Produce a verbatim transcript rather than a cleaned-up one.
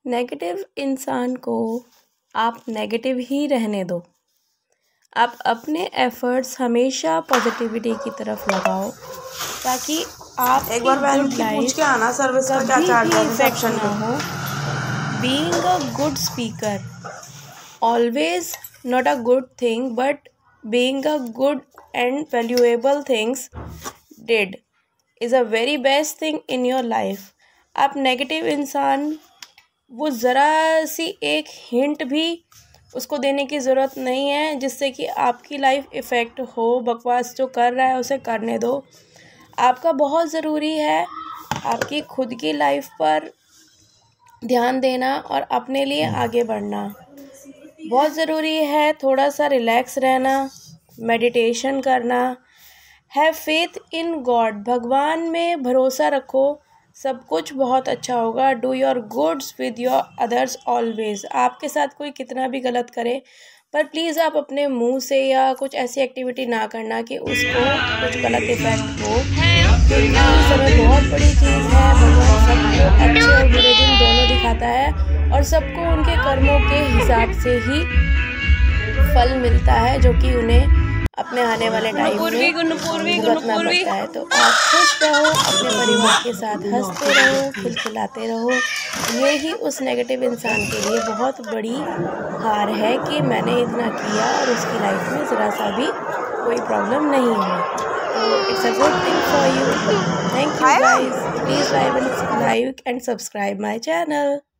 Negative इंसान को आप नेगेटिव ही रहने दो। आप अपने एफर्ट्स हमेशा पॉजिटिविटी की तरफ लगाओ ताकि आप एक बार बहन की पूछ के आना सर्विस का क्या चार्ज है रिसेप्शन ना हो। Being a good speaker always not a good thing, but being a good and valuable things did is a very best thing in your life. आप नेगेटिव इंसान वो ज़रा सी एक हिंट भी उसको देने की ज़रूरत नहीं है जिससे कि आपकी लाइफ इफ़ेक्ट हो। बकवास जो कर रहा है उसे करने दो। आपका बहुत ज़रूरी है आपकी खुद की लाइफ पर ध्यान देना और अपने लिए आगे बढ़ना बहुत ज़रूरी है। थोड़ा सा रिलैक्स रहना, मेडिटेशन करना, हैव फेथ इन गॉड, भगवान में भरोसा रखो, सब कुछ बहुत अच्छा होगा। Do your goods with your others always. आपके साथ कोई कितना भी गलत करे पर प्लीज़ आप अपने मुंह से या कुछ ऐसी एक्टिविटी ना करना कि उसको कुछ गलत इफेक्ट हो, क्योंकि समय बहुत बड़ी चीज़ है। भगवान सबको अच्छे और बुरे दिन दोनों दिखाता है और सबको उनके कर्मों के हिसाब से ही फल मिलता है जो कि उन्हें अपने आने वाले टाइम में भुगतना पड़ता है। तो आप खुश रहो, अपने परिवार के साथ हंसते रहो, खिलखिलाते रहो। ये ही उस नेगेटिव इंसान के लिए बहुत बड़ी हार है कि मैंने इतना किया और उसकी लाइफ में ज़रा सा भी कोई प्रॉब्लम नहीं है। तो it's a good thing for you. Thank you guys, please like and like and subscribe my channel.